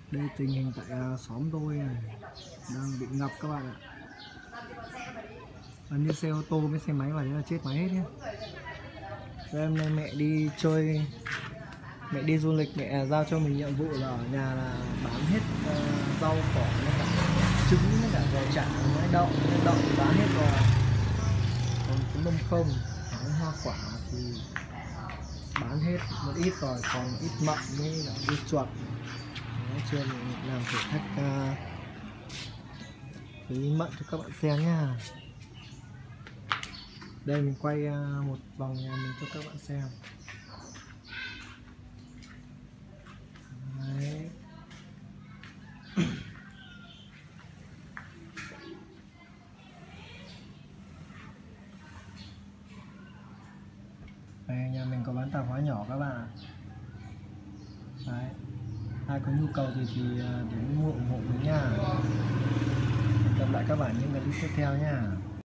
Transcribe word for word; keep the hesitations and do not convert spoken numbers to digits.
Đây tình hình tại uh, xóm tôi này đang bị ngập các bạn ạ. Và như xe ô tô với xe máy vào đấy là chết máy hết nhé. Em nay mẹ đi chơi, mẹ đi du lịch, mẹ giao cho mình nhiệm vụ là ở nhà là bán hết uh, rau cỏ với cả trứng với cả giò chả với đậu, với đậu bán hết rồi. Còn cái mâm không, cái hoa quả thì bán hết một ít rồi, còn ít mận với cả ít chuột. Nói chưa mình làm thử thách uh, cái mận cho các bạn xem nha. Đây mình quay uh, một vòng nhà mình cho các bạn xem. Đấy. Đây, nhà mình có bán tạp hóa nhỏ các bạn ạ. Đấy. Ai có nhu cầu gì thì đến mua ủng hộ mình nha. Hẹn gặp lại các bạn những clip tiếp theo nha.